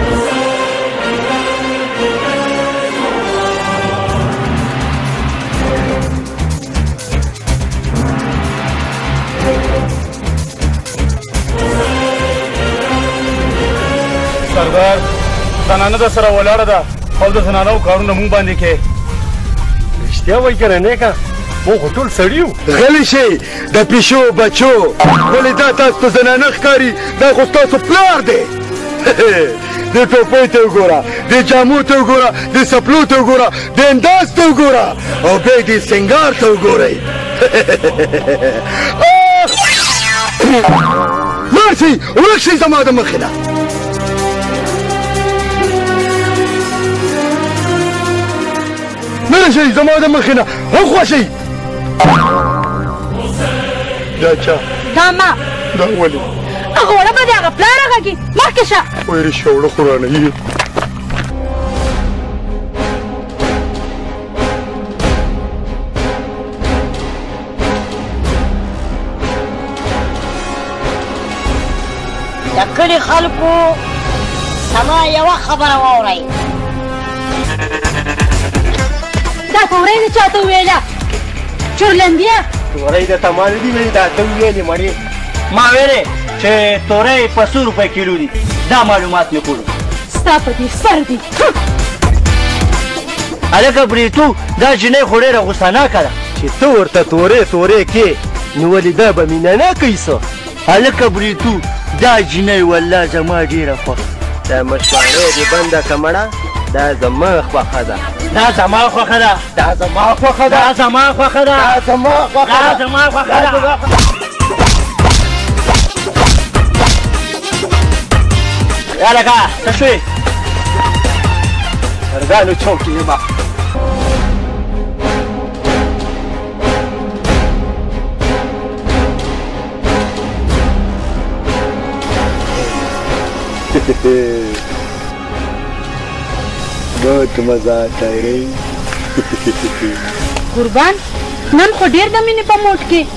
سردار زنانه در سره ولاړه ده او د زنانو کارونه مونږ باندې کوي. رښتیا وایي که نه نیکه مونږ خو ټول سړي یو. غلی شئ د پیشو بچو ولې دا تاسو ته زنانه ښکاري دا خو ستاسو پلار دی. د ټوپۍ ته وګوره، د جامو ته وګوره، د سپلو ته وګوره، د انداز ته وګوره او بیا د سنګار ته وګورئ. لاړ شئ، ورک شئ زما د مخې نه. لرې شئ زما د مخې نه، هاخوا شئ. دا چا؟ دا ما. دا ولې؟ هغه وړه به د هغه پلار غږي، مخکې شه. ویرې شه وړه خو رانه یې. د کلي خلکو زما یوه خبره واورئ. دا تورۍ دې چاته وویله؟ چورلندیه تورۍ درته ما نه دي ویلي، دا ته ویلې مړې. ما ویلې چې تورۍ په 100 روپۍ کیلو دي. دا معلومات مې کړو. ستا په دې سر دي. هلکه بریتو، دا جنۍ خو ډېره غوسهناکه ده چې ته ورته تورې کې، نو ولې دا به مینه نه کوي څه؟ هلکه بریتو، دا جنۍ والله زما ډېره خوښه. دا مشوارې دې بنده که مړه، دا زما خوښه ده. دا زما خوښه ده. دا زما خوښه ده. دا زما خوښه ده. دا زما خوښه ده. دا زما خوښه ده. یا لکه څه شوې؟ ارګانو چوک کې یم. बहुत मजा आता है रे. قربان نن خو ډېر د مینې په موټ کې.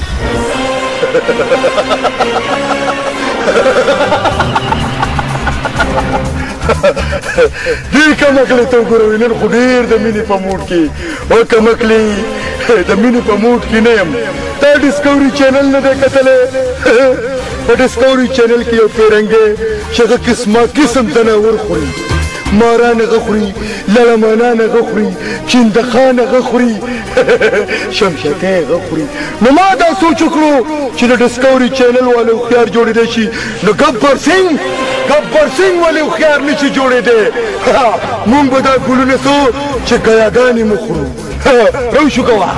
دې کمکلې ته وګوره، نن خو ډېر د مینې په موټ کې. او کمکلې د مینې په موټ کې نه یم. تا ډسکوري چینل نه دی کتلی؟ په ډسکوري چینل کې یو پیرنګی چې هغه قسمه قسم ځناور خوري. ماران هغه خوري، لړمانان هغه خوري، چندخان هغه خوري، شمشکۍ هغه خوري. نو ما دا سوچ وکړو چې د ډسکوري چینل والو هوښیار جوړېدی شي، نو ګبر سینګ ولې هوښیار نه شي جوړېدی؟ مونږ به دا ګلونه سو چې ګیاګانې مو خورو. روشو کوه.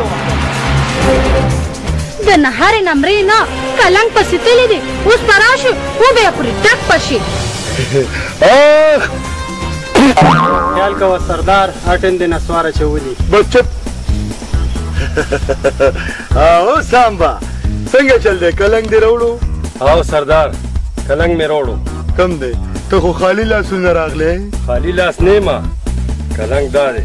د نهارې نمرې نه کلنګ پسې تللی دی، اوس به راشي وبه یې خوري، ډک به شي. اخ خیال کوه سردار، اټن دې نسوار اچولي. بس چپ. او سامبا څنګه چل دی؟ کلنګ دې راوړو؟ او سردار کلنګ مې راوړو. کم دی؟ ته خو خالی لاسونه راغلی. خالی لاس نه یم، کلنګ دا دی.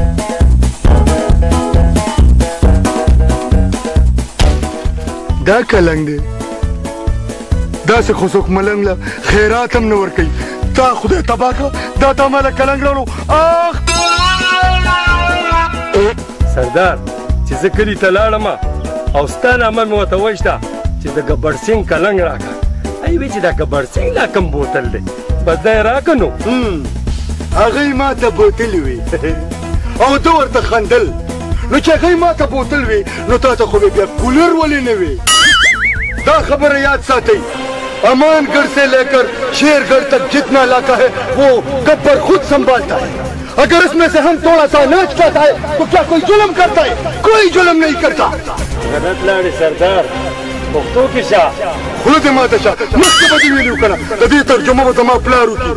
دا کلنګ دی. داسې خو څوک ملنګ له خیرات هم نه ورکوي. تا خدای تباه کړه، دا تا ماله کلنګ راوړو. اخ سردار چې زه کلي ته لاړم او ستا نامه مې ورته وویشته چې د ګبر سینګ کلنګ راکړه. ای وی چې دا ګبر سینګ لا کوم بوتل دی، بس دا یې راکړه. نو هغوی ما ته بوتل وي او ده ورته خندل. نو چې هغوی ما ته بوتل وي نو تا ته خو بیا کولر ولې نه وي؟ دا خبره یاد ساتئ. امان گھر سے لے کر شیر گھر تک جتنا علاقہ ہے وہ گبر خود سنبھالتا ہے. اگر اس میں سے ہم تھوڑا سا ناچ پاتا ہے تو کیا کوئی ظلم کرتا ہے؟ کوئی ظلم نہیں کرتا. غلط لاړې سردار، پښتو کې شه. خوله دې ماته شه، مخکې به دې ویلي وو که نه، د دې ترجمه به زما پلار وکړي.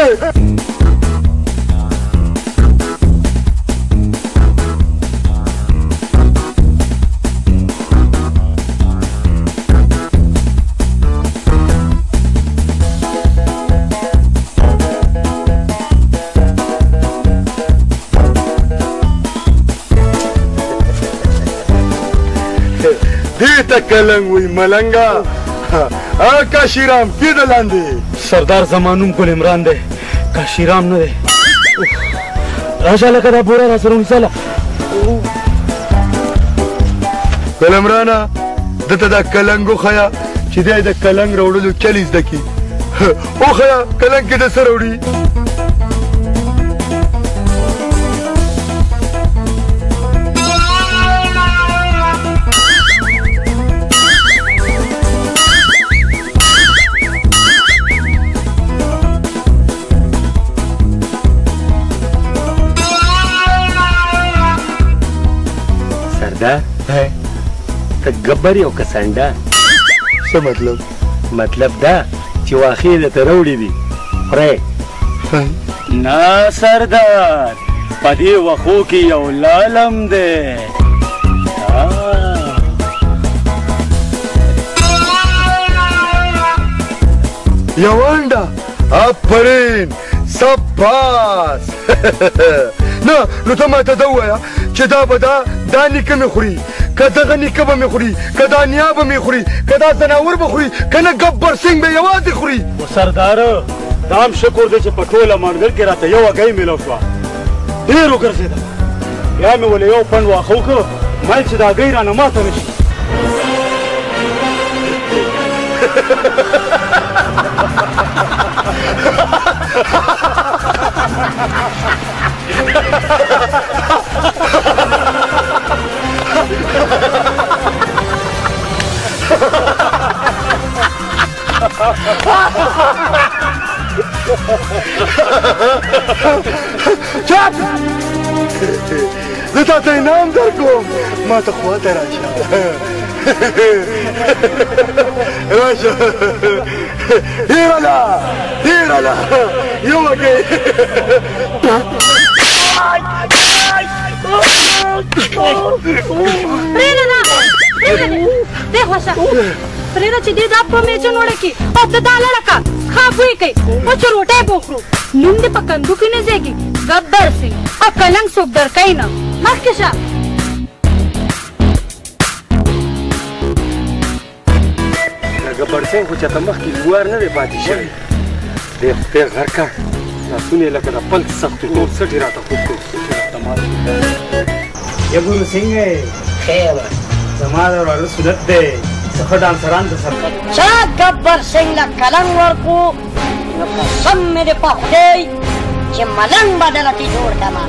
دیتا کلنگ وی ملنگا. کاشیرام کی دلان دی؟ سردار زمانوم گل عمران دی، کاشیرام نه دی. راشه لکه دا بوره را سره ونیسله. گل عمرانا دته دا کلنګ وښیه چې دی د کلنګ راوړلو چل زده کړي. وښیه کلنګ کې د څه راوړي؟ ته ګبر یو که سنډه؟ څه مطلب؟ مطلب دا چې واښې درته راوړي دي خورئ. نه سردار، په دې وښو کې یو لالم دی. یو انډه، آفرین، سباس. نه نو ته ماته دا ووایه چې دا به دا نیکه مې خوري، که دغه نیکه به مې خوري، که دا نیا به مې خوري، که دا ځناور به خوري، که نه ګبر سنګ به یوازې خوري. و سرداره دا هم شکر دی چې په ټوله منګل کې راته یوه ګۍ میلاو شوه. ډېر وګرځېدم، بیا مې ولې یو پنډ واښه وکړ، مایل چې دا ګۍ رانه ماته نه شي. چپ! زه تا ته انعام درکوم، ما ته خواته راشه. راشه، هیره ده یو وګئ. پرېږده دی خوشه پرېږده چې دې دا په میچن وړکي او ته دا لړه که ښه بوی کوي او چې روټۍ به وخورو. نوم دې په کندو کې نه ځایږي ګبر سنګ او کلنګ څوک درکوي نه. مخکې شه. ګبر سنګ خو چاته مخکې ګوار نه دی پاتې شوی. دی خدای غر کړ، لاسونه یې لکه د پلک سختو ټول سټې راته خوب کړي. یا ګورو څنګه یې؟ خیر زما د وراره صورت دی، څه ښه ډانسران د سر چا ګبر سنګ له کلنګ ورکو نو قسم مې دې په خدای چې ملنګ به دلته جوړ کړم.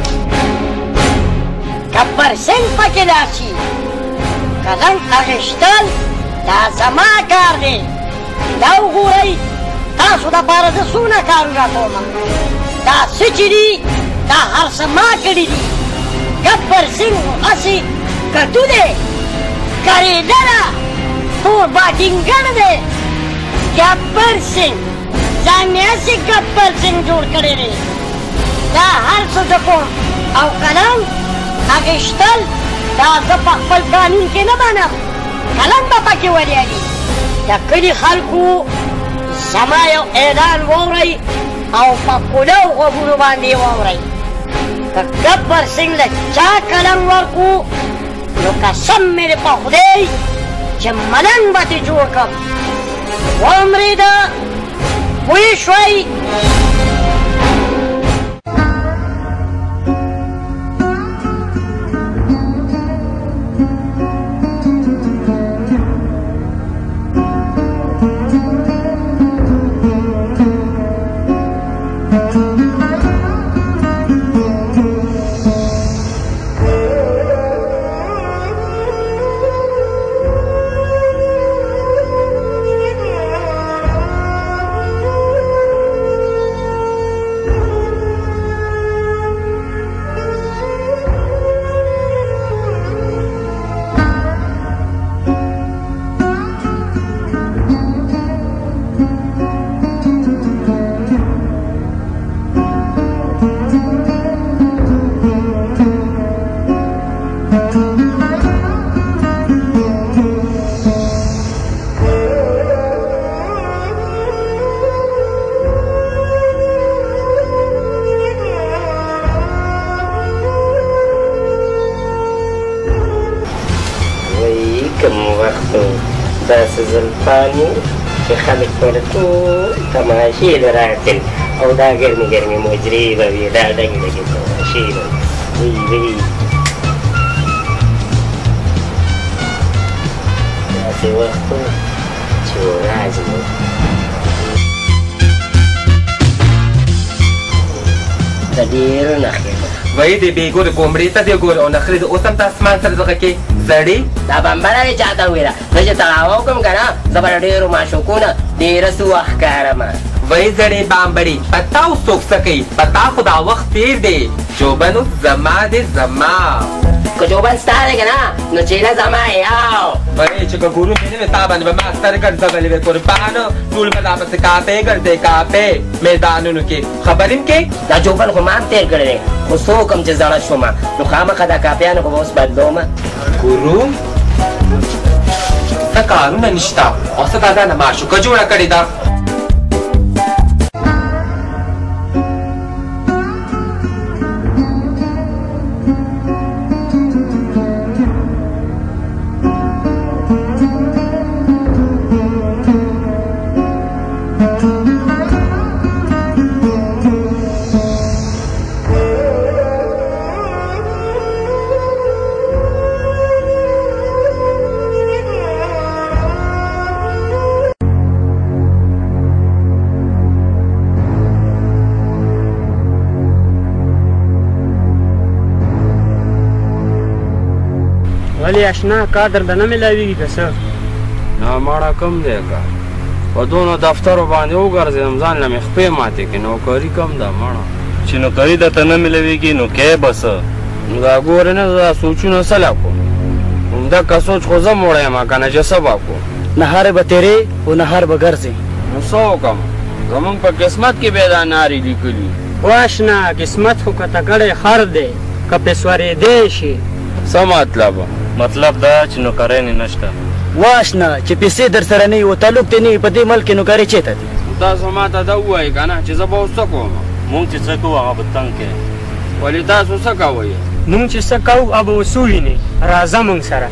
ګبر سنګ پکې راشي، کلنګ اخیستل دا زما کار دی. دا وګورئ تاسو دپاره زه څونه کارونه کوم. دا څه چې دي دا هر څه ما کړي دي. ګبر سنګ هسې کټو دی، کریده ده، تور باټینګن دی. ګبر سنګ ځان مې هسې ګبر سنګ جوړ کړی دی. دا هر څه زه کوم او کلنګ اخیستل دا زه په خپل قانون کې نه منم. کلنګ به پکې ولیږي. د کلي خلکو زما یو اعلان واورئ او په کولو غوږونو باندې یې واورئ. که ګبر سنګ له چا کلنګ ورکو نو قسم مې دې په خدای چې ملنګ به ترې جوړ کړم. واورېده، پوه شوئ؟ داسې زلفان یو چې خلک ورته ټول تماشې له راتل او دا ګرمې ګرمې مجرې به وي، دا ډګې ډګې تماشې به وي. وی داسې وخت و چې ورځ مو د ډېرو نښې وایي د بېګو د ګومړې ته دې ګورې او نخرې د اوس هم ته اسمان سره دغه کې زړې دا بمبله دې چاته وویله. زه چې تړاوه وکړم که نه زه به له ډېرو معشوقونه ډېره څه وخت ښکارم. وایي زړې بامبړې په تا اوس څوک څه کوي؟ په تا خو دا وخت تېر دی. جوبنو زما دې زما که جوبن ستا دی که نه نو چیله زما یاو بلې چې که ګورو مې نه تا باندې به ما ستر ګرځولې وې قربانو ټول به دا پسې کاپې ګرځې کاپې میدانونو کې خبرې م کې دا جوبن خو ما هم تېر کړی دی خو څه وکړم چې زړه شومه نو خامخا دا کاپیانو خو به اوس بدلومه ګورو څه کارونه نشته او څه تازه نه معشوقه جوړه کړې ده ولې اشنا کادر د نه ملاویږي که څه نه ماړه کم دی که په دونه دفترو باندې وګرځېدم ځان له مې خپې ماتې کړې نوکري کم ده ماړه چې نوکري درته نه ملویږي نو کې به څه نو دا ګورې نه دا سوچونه څه لا کړو همدغه سوچ خو زه موړی یم که نه چې څه به کړو نهار به تیرې او نهار به ګرځې نو څه وکړم زمونږ په قسمت کې بیا دا نارې لیکلي واشنا قسمت خو که تکړی خر دی که پې سورېدی شي څه مطلب مطلب دا چې نوکرۍ نشته واشنا چې پیسې در سره نه وي او تعلق دې نه وي په دې ملک کې نوکرۍ چېرته دي تاسو ما ته دا ووایئ که نه چې زه به اوس څه کوم مونږ چې څه کوو هغه به تنګ کې ولې تاسو څه کوئ مونږ چې څه کوو هغه به اوس ووینې راځه مونږ سره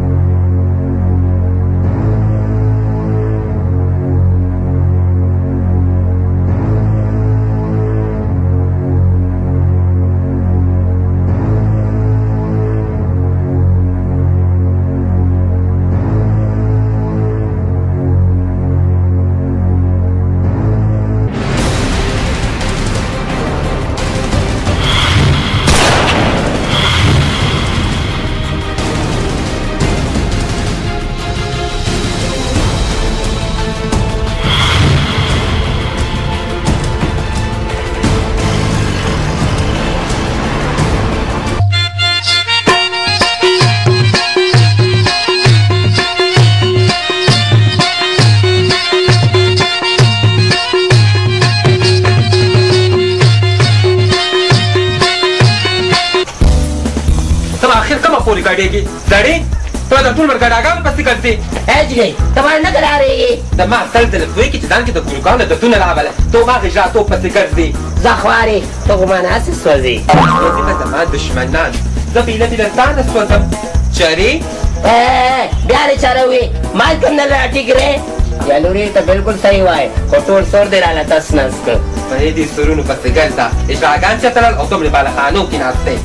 پوری کاټېږي سړی ته د ټول ورګډاګانو پسې ګرځې اجلی ته باندې نه ګرارېږې د ما سل ځله دوی کې چې ځان کې د ګلوګانو دردونه راغله تو ما غږا تو پسې ګرځې زه خوارې ته خو ما ناسې سوځې سوځې به زما دښمنان زه بیله بیله ځانه سوځم چرې بیا دې چاره وې مال کوم نه راټیګرې یا لورې ته بالکل صحیح وایې خو ټول سور دې راله تس نس کړ په دې سرونو پسې ګرځه اجراګان چترل او دومره بالخانو کې ناستې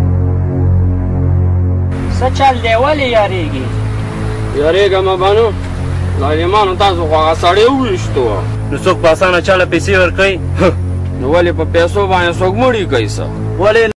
څه چل دی ولې یارېږي یارېږم بانو ظالمانو تاسو خو هغه سړی وویشتو نو څوک په اسانه چاله پیسې ورکوي نو ولې په پیسو باندې څوک مړي کوي څه ولې